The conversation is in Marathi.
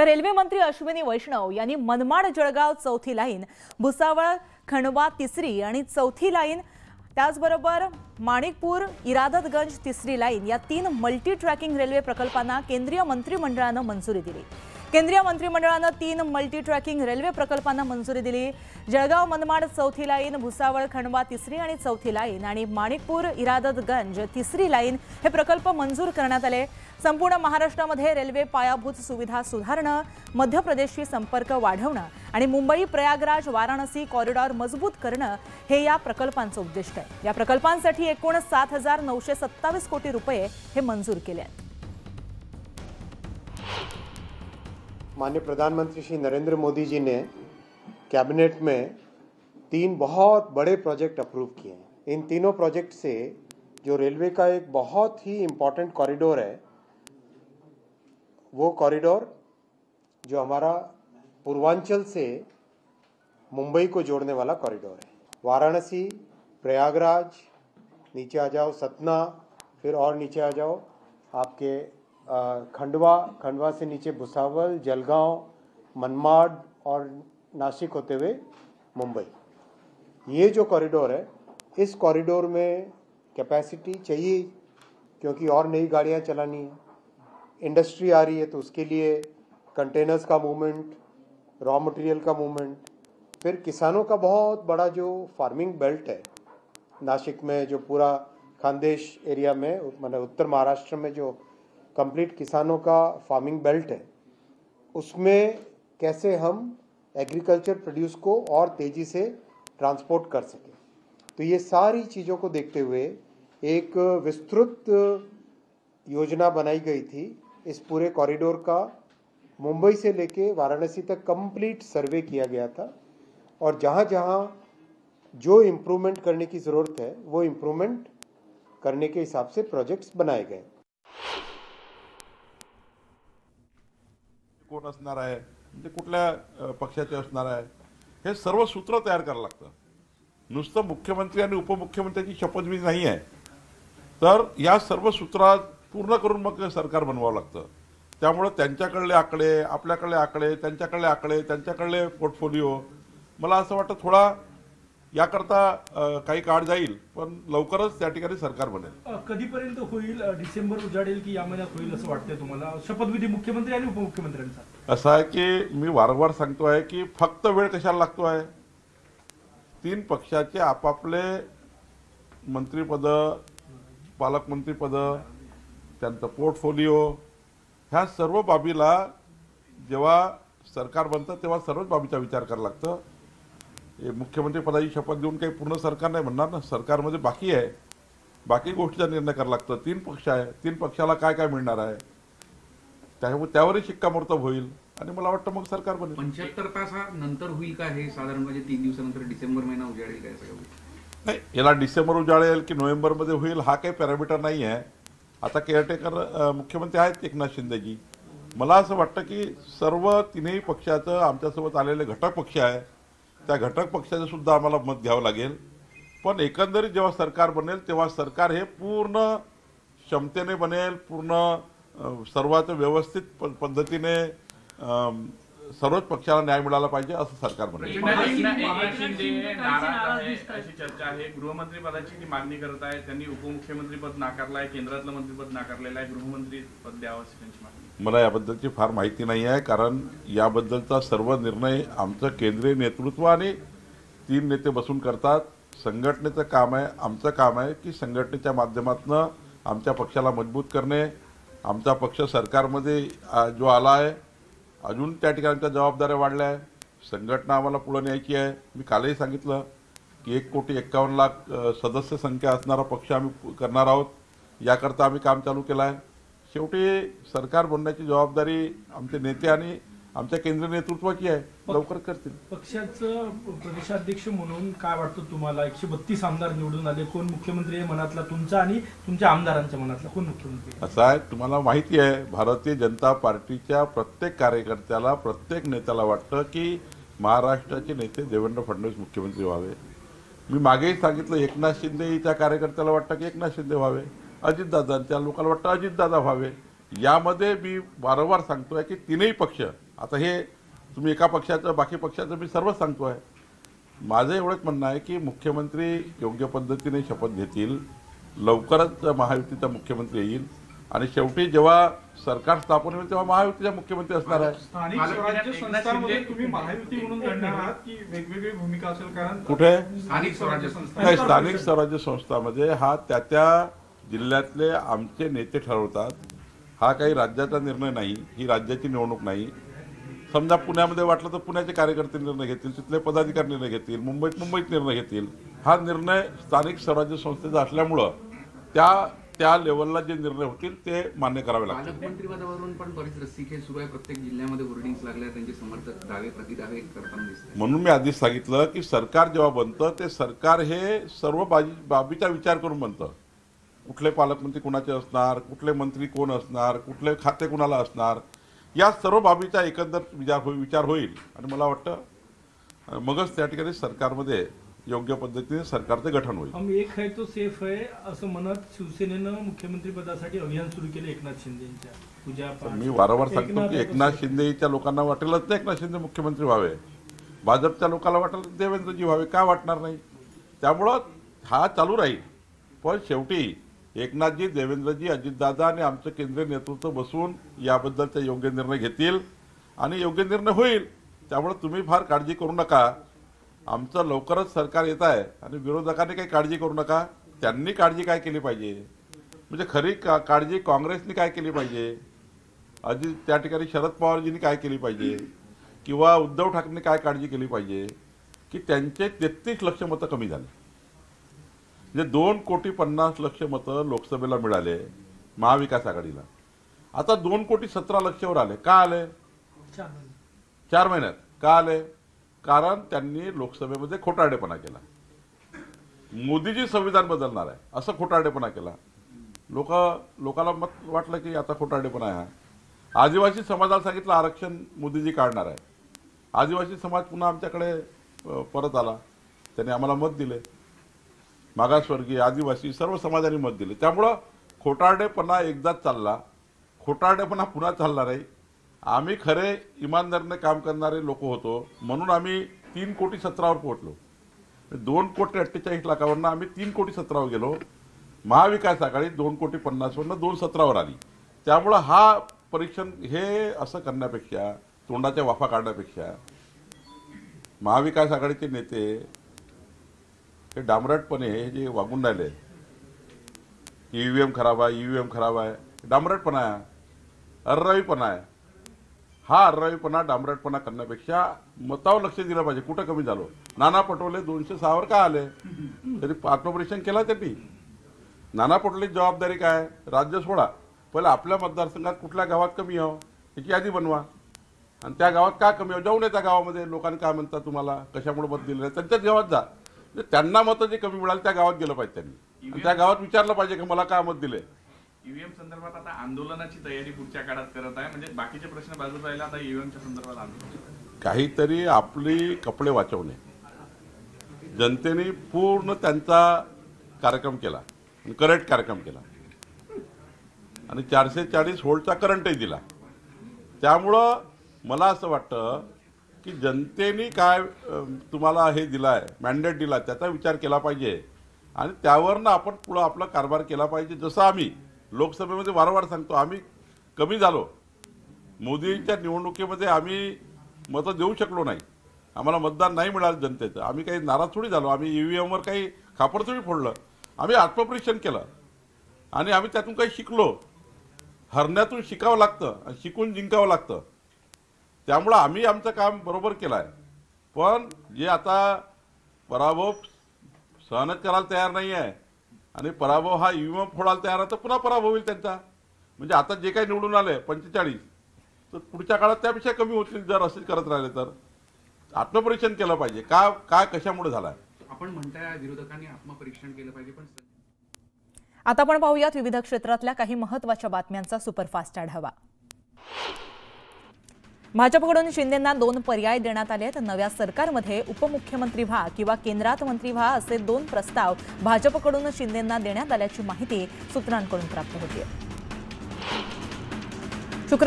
तर रेल्वे मंत्री अश्विनी वैष्णव यांनी मनमाड जळगाव चौथी लाईन, भुसावळ खंडवा तिसरी आणि चौथी लाईन, त्याचबरोबर माणिकपूर इरादतगंज तिसरी लाईन या 3 मल्टी ट्रॅकिंग रेल्वे प्रकल्पांना केंद्रीय मंत्रिमंडळाने मंजुरी दिली। केंद्रीय मंत्रिमंडळाने 3 मल्टी ट्रॅकिंग रेल्वे प्रकल्पांना मंजुरी दिली। जळगाव मनमाड चौथी लाईन, भुसावळ खंडवा तिसरी आणि चौथी लाईन आणि माणिकपूर इरादतगंज तिसरी लाईन हे प्रकल्प मंजूर करण्यात आले। संपूर्ण महाराष्ट्रामध्ये रेल्वे पायाभूत सुविधा सुधारणं, मध्य प्रदेशशी संपर्क वाढवणं आणि मुंबई प्रयागराज वाराणसी कॉरिडॉर मजबूत करणं हे या प्रकल्पांचं उद्दिष्ट आहे। या प्रकल्पांसाठी एकूण 7,927 कोटी रुपये हे मंजूर केले आहेत। माननीय प्रधानमंत्री श्री नरेंद्र मोदी जी ने कैबिनेट में 3 बहुत बड़े प्रोजेक्ट अप्रूव किए हैं। इन तीनों प्रोजेक्ट से जो रेलवे का एक बहुत ही इम्पोर्टेंट कॉरिडोर है, वो कॉरिडोर जो हमारा पूर्वांचल से मुंबई को जोड़ने वाला कॉरिडोर है। वाराणसी, प्रयागराज, नीचे आ जाओ सतना, फिर और नीचे आ जाओ आपके खंडवा से नीचे भुसावल, जलगांव, मनमाड और नासिक होते हुए मुंबई। ये जो कॉरिडोर है, इस कॉरिडोर में कैपेसिटी चाहिए क्योंकि और नई गाड़ियाँ चलानी है, इंडस्ट्री आ रही है तो उसके लिए कंटेनर्स का मूवमेंट, रॉ मटेरियल का मूवमेंट, फिर किसानों का बहुत बड़ा जो फार्मिंग बेल्ट है नासिक में, जो पूरा खानदेश एरिया में मतलब उत्तर महाराष्ट्र में जो कंप्लीट किसानों का फार्मिंग बेल्ट है, उसमें कैसे हम एग्रीकल्चर प्रोड्यूस को और तेज़ी से ट्रांसपोर्ट कर सकें। तो ये सारी चीज़ों को देखते हुए एक विस्तृत योजना बनाई गई थी। इस पूरे कॉरिडोर का मुंबई से लेके वाराणसी तक कंप्लीट सर्वे किया गया था और जहाँ जहाँ जो इम्प्रूवमेंट करने की ज़रूरत है वो इम्प्रूवमेंट करने के हिसाब से प्रोजेक्ट्स बनाए गए। कोण असणार आहे, म्हणजे कुठल्या पक्षाचे असणार आहे, हे सर्व सूत्र तयार करावं लागतं। नुसतं मुख्यमंत्री आणि उपमुख्यमंत्र्यांची शपथविधी नाही आहे, तर या सर्व सूत्रात पूर्ण करून मग सरकार बनवावं लागतं। त्यामुळे त्यांच्याकडले आकडे, आपल्याकडले आकडे, त्यांच्याकडले आकडे, त्यांच्याकडले पोर्टफोलिओ, मला असं वाटतं थोडा याकरता काही काळ जाईल, पण लवकरच त्या ठिकाणी सरकार बनेल। कधीपर्यंत होईल? डिसेंबर उजाडेल की या महिन्यात होईल असं वाटतंय तुम्हाला? शपथविधी मुख्यमंत्री आणि उपमुख्यमंत्र्यांचा असं आहे की मी वारंवार सांगतो आहे की फक्त वेळ कशाला लागतो आहे, 3 पक्षाचे आपापले मंत्रिपद, पालकमंत्रीपद, त्यांचं पोर्टफोलिओ, ह्या सर्व बाबीला जेव्हा सरकार बनतं तेव्हा सर्वच बाबीचा विचार करावा लागतो। मुख्यमंत्री पदाची शपथ देऊन काही पूर्ण सरकार नाही म्हणणार ना, सरकारमध्ये बाकी आहे, बाकी गोष्टीचा निर्णय करावा लागतो। 3 पक्ष आहे, 3 पक्षाला काय काय मिळणार आहे त्यावरही शिक्कामोर्तब होईल आणि मला वाटतं मग सरकार बनेल। 75 तासानंतर होईल का हे? साधारण म्हणजे 3 दिवसानंतर डिसेंबर महिना उजाडेल काय सगळं? नाही, याला डिसेंबर उजाडेल की नोव्हेंबरमध्ये होईल हा काही पॅरामीटर नाही आहे। आता केअरटेकर मुख्यमंत्री आहेत एकनाथ शिंदेजी। मला असं वाटतं की सर्व 3ही पक्षाचं आमच्यासोबत आलेले घटक पक्ष आहे, त्या घटक पक्षाचं सुद्धा आम्हाला मत घ्यावं लागेल। पण एकंदरीत जेव्हा सरकार बनेल तेव्हा सरकार हे पूर्ण क्षमतेने बनेल, पूर्ण सर्वात व्यवस्थित पद्धतीने सर्वच पक्षाला न्याय मिळाला पाहिजे असं सरकार बनेल। अशी चर्चा आहे, गृहमंत्री पदाची ती मागणी करत आहे, त्यांनी उपमुख्यमंत्री पद नाकारलं आहे, केंद्रातलं मंत्रिपद नाकारलेलं आहे, गृहमंत्री पद द्यावं अशी त्यांची मागणी। मला याबद्दलची फार माहिती नाही आहे, कारण याबद्दलचा सर्व निर्णय आमचं केंद्रीय नेतृत्व आणि 3 नेते बसून करतात। संघटनेचं काम आहे, आमचं काम आहे की संघटनेच्या माध्यमातून आमच्या पक्षाला मजबूत करणे। आमचा पक्ष सरकारमध्ये जो आला आहे, अजून त्या ठिकाणी आमच्या जबाबदाऱ्या वाढल्या आहे, संघटना आम्हाला पुढे न्यायची आहे। मी कालही सांगितलं की 1,51,00,000 सदस्य संख्या असणारा पक्ष आम्ही करणार आहोत, याकरता आम्ही काम चालू केलं आहे। शेवटी सरकार बनण्याची जबाबदारी आमचे नेते आणि आमच्या केंद्रीय नेतृत्वाची आहे, लवकर करतील। पक्षाचं प्रदेशाध्यक्ष म्हणून काय वाटतं तुम्हाला? 132 आमदार निवडून आले, कोण मुख्यमंत्री आहे मनातला तुमचा आणि तुमच्या आमदारांच्या मनातला कोण मुख्यमंत्री? असं आहे, तुम्हाला माहिती आहे भारतीय जनता पार्टीच्या प्रत्येक कार्यकर्त्याला, प्रत्येक नेत्याला वाटतं की महाराष्ट्राचे नेते देवेंद्र फडणवीस मुख्यमंत्री व्हावे। मी मागेही सांगितलं, एकनाथ शिंदेच्या कार्यकर्त्याला वाटतं की एकनाथ शिंदे व्हावे, अजितदादांच्या लोकांना वाटतं अजितदादा व्हावे। यामध्ये मी वारंवार सांगतोय की तीनही पक्ष, आता हे तुम्ही एका पक्षाचं बाकी पक्षाचं मी सर्वच सांगतोय, माझं एवढंच म्हणणं आहे की मुख्यमंत्री योग्य पद्धतीने शपथ घेतील, लवकरच महायुतीचा मुख्यमंत्री येईल आणि शेवटी जेव्हा सरकार स्थापन होईल तेव्हा महायुतीचा मुख्यमंत्री असणार आहे. स्थानिक स्वराज्य संस्थांमध्ये तुम्ही महायुती म्हणून लढणार आहात की वेगवेगळी भूमिका असेल? कारण कुठे स्थानिक स्वराज्य संस्था नाही, स्थानिक स्वराज्य संस्थांमध्ये हा त्या जिल्ह्यातले आमचे नेते ठरवतात. हा काही राज्याचा निर्णय नाही, ही राज्याची निवडणूक नाही. समजा पुण्यामध्ये वाटलं तर पुण्याचे कार्यकर्ते निर्णय घेतील, तिथले पदाधिकारी निर्णय घेतील, मुंबईत निर्णय घेतील. हा निर्णय स्थानिक स्वराज्य संस्थेचा असल्यामुळं त्या लेवलला जे निर्णय होतील ते मान्य करावे लागतील. पालकमंत्रीपदावरून पण बरीच रस्सीखेच सुरू आहे. प्रत्येक जिल्ह्यामध्ये होर्डिंग्स लागल्या, त्यांचे समर्थक दावे प्रतिदावे करताना दिसतात. म्हणून मी आधीच सांगितलं की सरकार जेव्हा बनतं ते सरकार हे सर्व बाबीचा विचार करून बनतं. कुठले पालकमंत्री कुणाचे असणार, कुठले मंत्री कोण असणार, कुठले खाते कुणाला असणार, या सर्व बाबीचा एकंदर विचार होईल आणि मला वाटतं मगच त्या ठिकाणी सरकारमध्ये योग्य पद्धतीने सरकारचं गठन होईल. हम एक है तो सेफ है असं म्हणत शिवसेनेनं मुख्यमंत्री पदासाठी अभियान सुरू केलं एकनाथ शिंदेच्या पूजा. मी वारंवार सांगतो की एकनाथ शिंदेच्या लोकांना वाटेलच नाही एकनाथ शिंदे मुख्यमंत्री व्हावे, भाजपच्या लोकांना वाटेल देवेंद्रजी व्हावे, का वाटणार नाही? त्यामुळं हा चालू राहील. पण शेवटी एकनाथजी, देवेंद्रजी, अजितदादा आणि आमचं केंद्रीय नेतृत्व बसून याबद्दलचे योग्य निर्णय घेतील आणि योग्य निर्णय होईल. त्यामुळे तुम्ही फार काळजी करू नका. आमचं लवकरच सरकार येत आहे आणि विरोधकांनी काही काळजी करू नका. त्यांनी काळजी काय केली पाहिजे, म्हणजे खरी काळजी काँग्रेसनी काय केली पाहिजे, त्या ठिकाणी शरद पवारजींनी काय केली पाहिजे किंवा उद्धव ठाकरेंनी काय काळजी केली पाहिजे की त्यांचे 33 लक्ष मतं कमी झाले. म्हणजे 2,50,00,000 मतं लोकसभेला मिळाले महाविकास आघाडीला. आता 2,17,00,000 वर आले. का आले? 4 महिन्यात. का आले? कारण त्यांनी लोकसभेमध्ये खोटारडेपणा केला. मोदीजी संविधान बदलणार आहे असं खोटारडेपणा केला. लोकांना मत वाटलं की आता खोटारडेपणा आहे. आदिवासी समाजाला सांगितलं आरक्षण मोदीजी काढणार आहे. आदिवासी समाज पुन्हा आमच्याकडे परत आला. त्यांनी आम्हाला मत दिले. मागासवर्गीय, आदिवासी सर्व समाजांनी मत दिले. त्यामुळं खोटारडेपणा एकदाच चालला, खोटारडेपणा पुन्हा चालणार आहे. आम्ही खरे इमानदारीने काम करणारे लोक होतो म्हणून आम्ही 3,17,00,000 वर पोहोचलो. 2,48,00,000 वरनं आम्ही 3,17,00,000 वर गेलो. महाविकास आघाडी 2,50,00,000 वरनं 2,17,00,000 वर आली. त्यामुळं हा परीक्षण हे असं करण्यापेक्षा, तोंडाच्या वाफा काढण्यापेक्षा महाविकास आघाडीचे नेते हे डांबरटपणे हे जे वागून राहिले, EVM खराब आहे, EVM खराब आहे, डांबरटपणा आहे, अर्रावीपणा आहे. हा अर्रावीपणा, डांबरटपणा करण्यापेक्षा मतावर लक्ष दिलं पाहिजे. कुठं कमी झालो? नाना पटोले 206 वर का आले? तरी आत्मपरीक्षण केलं त्यांनी. नाना पटोलेची जबाबदारी काय? राज्य सोडा, पहिलं आपल्या मतदारसंघात कुठल्या गावात कमी यावं याची यादी बनवा आणि त्या गावात का कमी यावं जाऊन त्या गावामध्ये लोकांनी काय म्हणतात, तुम्हाला कशामुळे मत दिलं आहे, त्यांच्याच गावात जा. त्यांना मतं जे कमी मिळाली त्या गावात गेलं पाहिजे त्यांनी. त्या गावात विचारलं पाहिजे की मला काय मत दिले. ईव्हीएम संदर्भात आता आंदोलनाची तयारी पुढच्या काळात करत आहे, म्हणजे बाकीचे प्रश्न बाजूला राहिला, आता ईव्हीएमच्या संदर्भात आंदोलन. काहीतरी आपली कपडे वाचवणे. जनतेने पूर्ण त्यांचा कार्यक्रम केला, करेक्ट कार्यक्रम केला आणि 440 व्होल्टचा करंटही दिला. त्यामुळं मला असं वाटतं की जनतेने काय तुम्हाला हे दिलं आहे, मॅन्डेट दिला, त्याचा विचार केला पाहिजे आणि त्यावरनं आपण पुढं आपला कारभार केला पाहिजे. जसं आम्ही लोकसभेमध्ये वारंवार सांगतो, आम्ही कमी झालो. मोदींच्या निवडणुकीमध्ये आम्ही मतं देऊ शकलो नाही, आम्हाला मतदान नाही मिळालं जनतेचं. आम्ही काही नाराज थोडी झालो, आम्ही EVMवर काही खापर थोडी फोडलं. आम्ही आत्मपरीक्षण केलं आणि आम्ही त्यातून काही शिकलो. हरण्यातून शिकावं लागतं आणि शिकून जिंकावं लागतं. त्यामुळं आम्ही आमचं काम बरोबर केलं आहे. पण जे आता पराभव सहनच करायला तयार नाही आहे आणि पराभव हा EVM फोडायला तयार आहे तर पुन्हा पराभव होईल त्यांचा. म्हणजे आता जे काही निवडून आले 45 तर पुढच्या काळात त्यापेक्षा कमी होतील जर असेच करत राहिले तर. आत्मपरीक्षण केलं पाहिजे, काय कशामुळे झालाय. आपण म्हणताय विरोधकांनी आत्मपरीक्षण केलं पाहिजे, पण आता आपण पाहूयात विविध क्षेत्रातल्या काही महत्त्वाच्या बातम्यांचा सुपरफास्ट आढावा. भाजपकडून शिंदेंना 2 पर्याय देण्यात आले आहेत. नव्या सरकारमध्ये उपमुख्यमंत्री व्हा किंवा केंद्रात मंत्री व्हा असे 2 प्रस्ताव भाजपकडून शिंदेंना देण्यात आल्याची माहिती सूत्रांकडून प्राप्त होती आहे.